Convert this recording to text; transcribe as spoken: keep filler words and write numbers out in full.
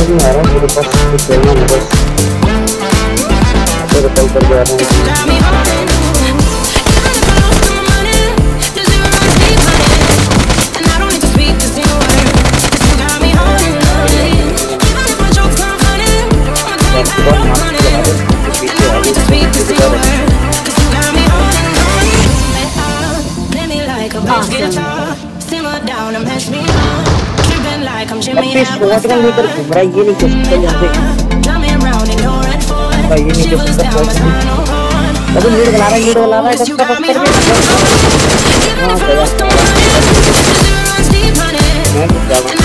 नहीं आ रहा मेरे पास कुछ खेलना नहीं बस तेरे कॉल कर जा रहा हूँ अपने स्पॉट का लेकर घूम रहा है ये नहीं कर सकता यहाँ से ये नहीं कर सकता अभी लीड बना रहा है लीड बना रहा है कब तक हाँ गया मैं क्या